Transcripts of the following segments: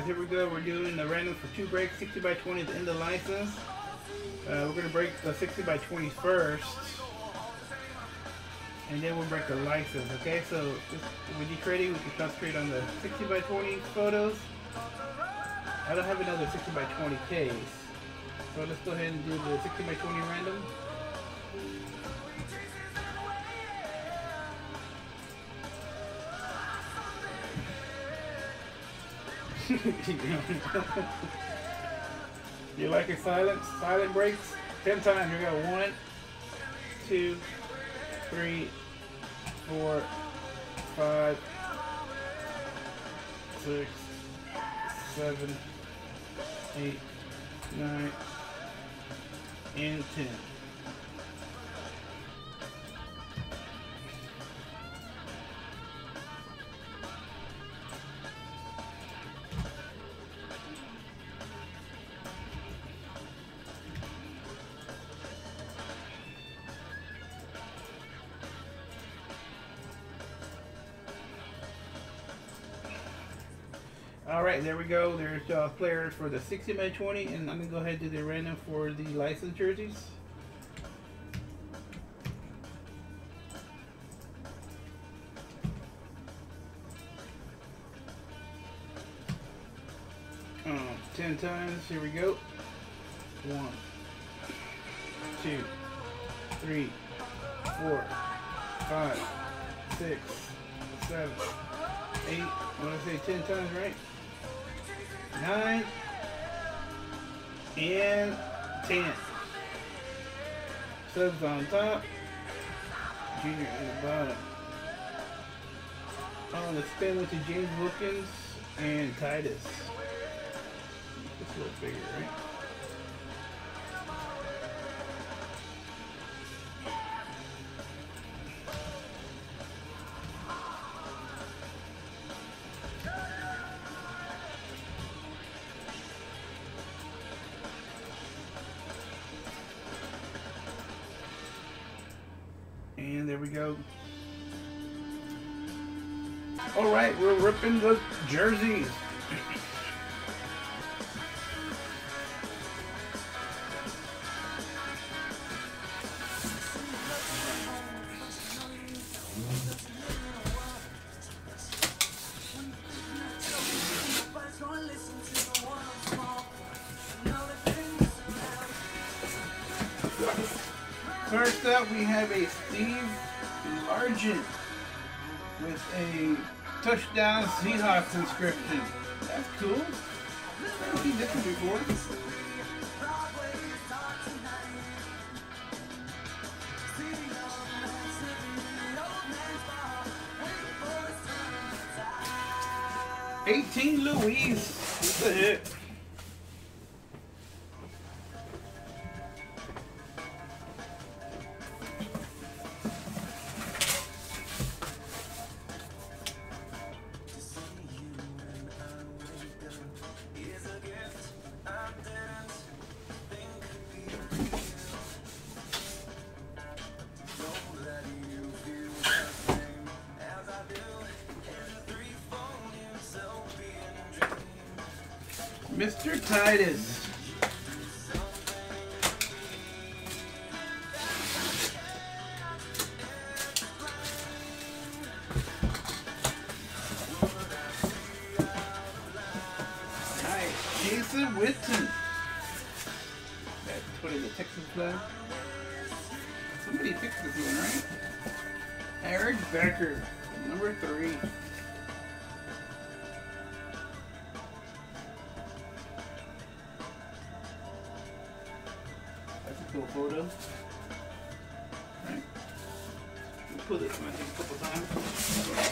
here we go. We're doing the random for 2 breaks, 60 by 20 at the end of the license. We're going to break the 60 by 20 first, and then we'll break the license, okay? So when you're trading, we can concentrate on the 60 by 20 photos. I don't have another 60 by 20 case, so let's go ahead and do the 60 by 20 random. You like it silent? Silent breaks? 10 times. You got 1, 2, 3, 4, 5, 6, 7, 8, 9, and 10. Alright, there we go. There's players for the 60 by 20, and I'm going to go ahead and do the random for the licensed jerseys. Um, 10 times. Here we go. 1, 2, 3, 4, 5, 6, 7, 8. What did I say? 10 times, right? 9 and 10. Subs on top, Junior at the bottom. On the spin with the James Wilkins and Titus. It's a little bigger, right? And there we go. All right, we're ripping the jerseys. First up, we have a Steve Largent with a touchdown Seahawks inscription. That's cool. I haven't seen this one before. $18 Louise. What's a hit? Mr. Titus. Nice. Jason Witten. That's putting the Texas flag. Somebody fixed this one, right? Eric Becker, number 3. Cool photo. Right. We'll pull this one a couple times.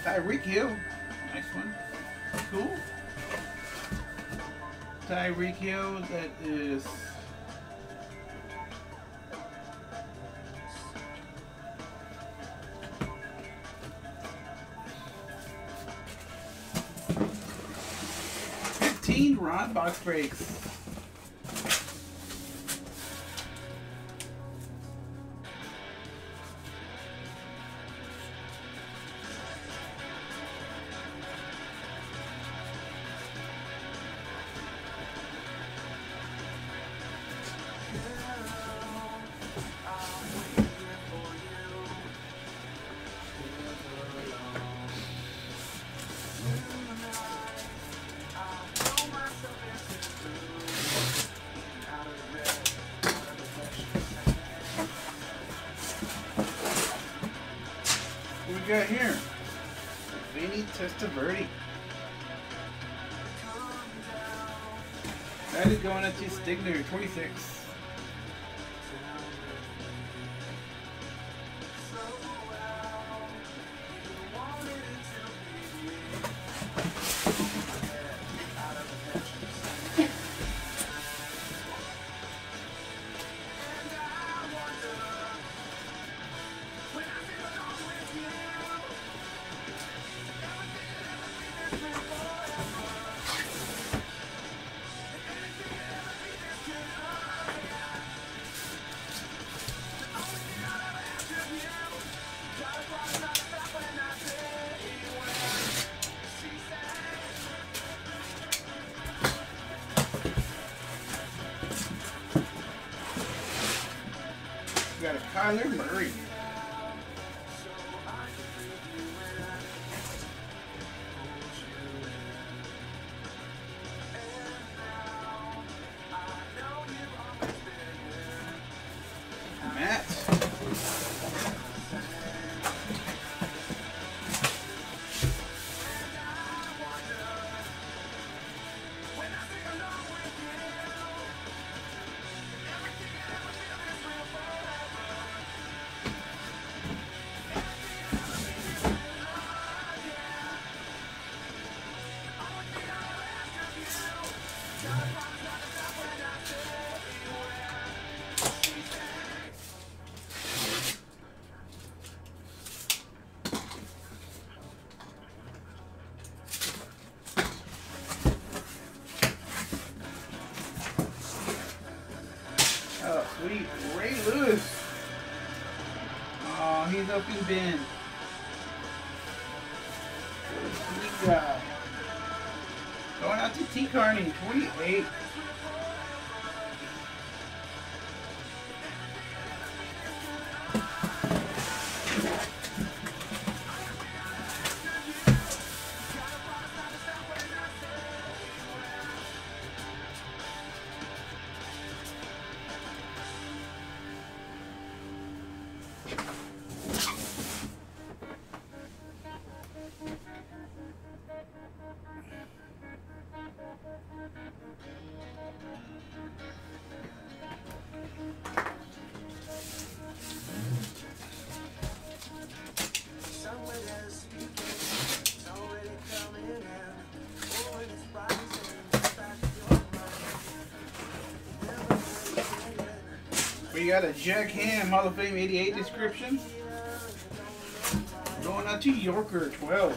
Tyreek Hill. Nice one. Cool. Tyreek Hill, that is... Rod box breaks. What we got here? Vinny Testaverde. That is going up to Stigler, 26. We got a Kyler Murray. Matt. Oh, sweet. Ray Lewis. Oh, he's up in bin. Sweet guy. Going out to T. Carney, 28. We got a Jack Ham Hall of Fame 88 description. Going out to Yorker, 12.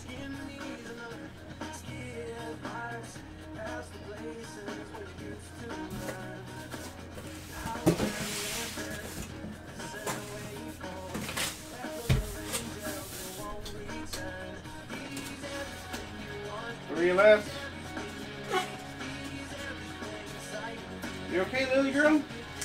Three left. You okay, little girl?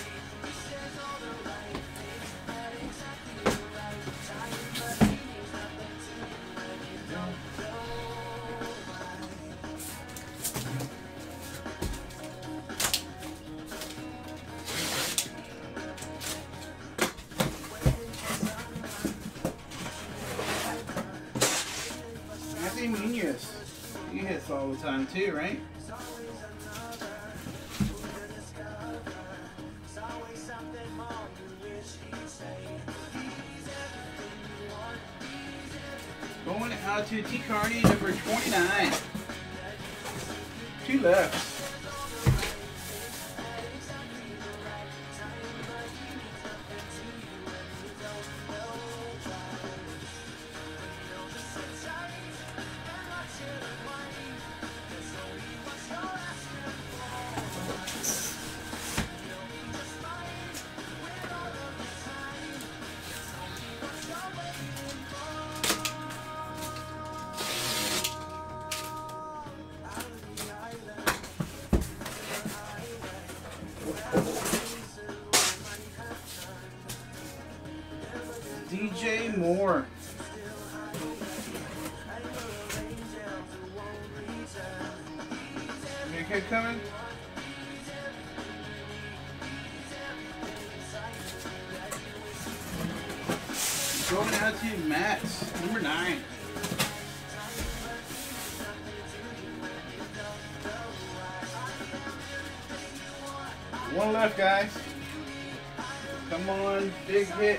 Anthony Munoz. He hits all the time too, right? Going Going out to T Carney, number 29. 2 left. DJ Moore. Your kid coming? Going out to Matt, number 9. One left, guys. Come on, big hit.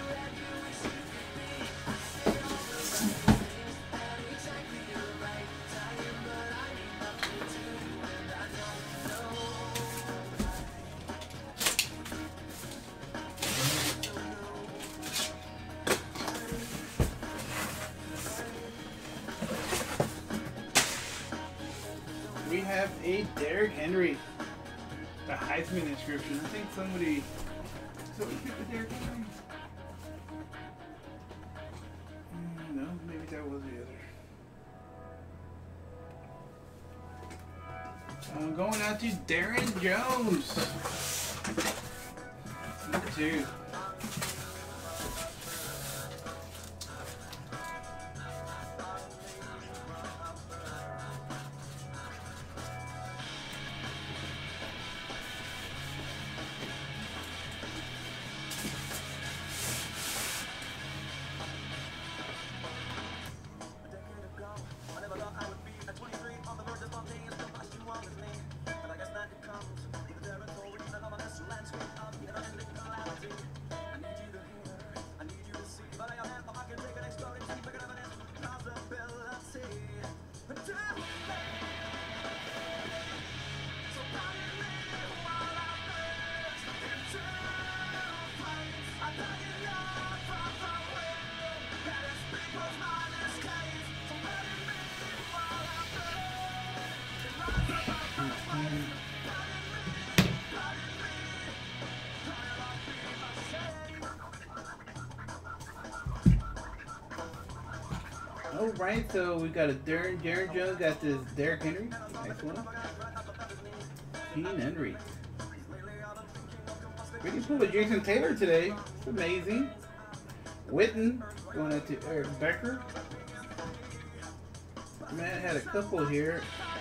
We have a Derrick Henry, the Heisman inscription. I think somebody picked the Derrick Henry. No, maybe that was the other. Going out to Darren Jones, number 2. Alright, so we got a Darren Jones, got this Derrick Henry. Nice one. Keenan Henry. Pretty cool with Jason Taylor today. It's amazing. Witten going out to Eric Becker. Matt had a couple here.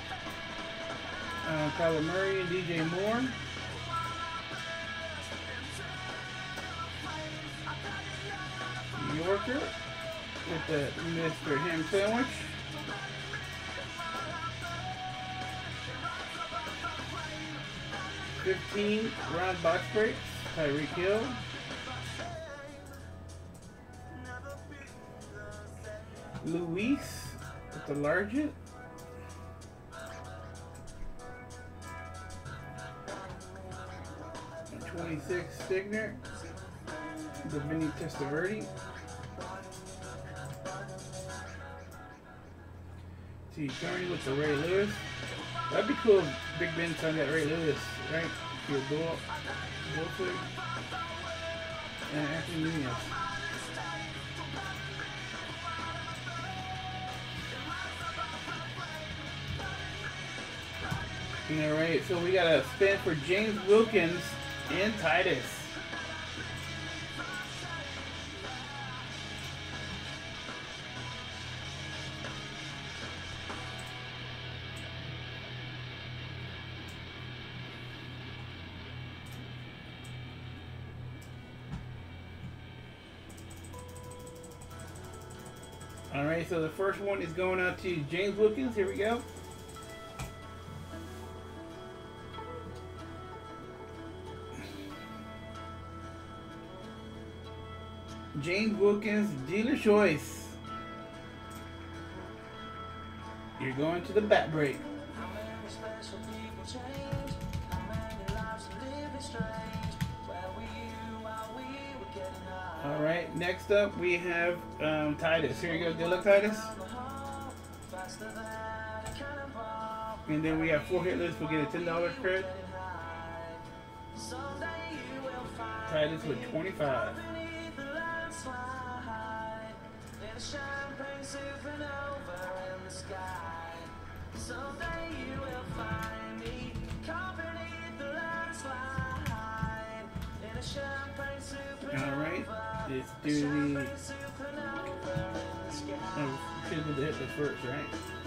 Kyler Murray and DJ Moore. New Yorker with the Mr. Ham Sandwich. $15 round box breaks. Tyreek Hill. Luis with the largest. And 26 Stigner. The Vinny Testaverde. T. Carney with the Ray Lewis. That'd be cool if Big Ben signed that Ray Lewis, right? He'll go up. And Anthony Nunez. Alright, so we got a spin for James Wilkins and Titus. Alright, so the first one is going out to James Wilkins. Here we go. James Wilkins, dealer choice. You're going to the bat break. Alright, next up we have Titus. Here you go, good luck, Titus. And then we have 4 hit lists, we'll get a $10 credit. Titus with 25. Alright, let's do the... Oh, should do the hit list first, right?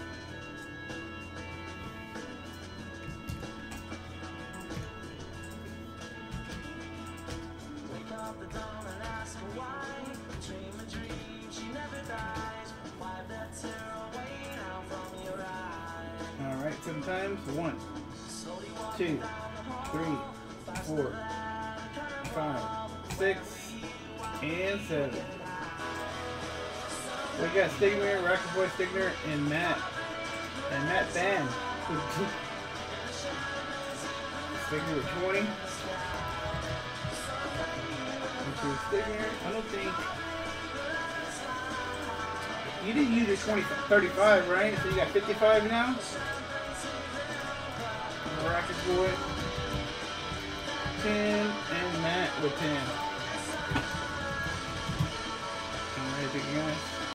Alright, 7 times. 1, 2, 3, 4, 5, 6, and 7. We got Stigner, Rocket Boy Stigner, and Matt. And Matt Ban. Stigner with 20. Stigner, I don't think... You didn't use your 35, right? So you got 55 now? Rocket Boy, 10, and Matt with 10. Alright, big guys.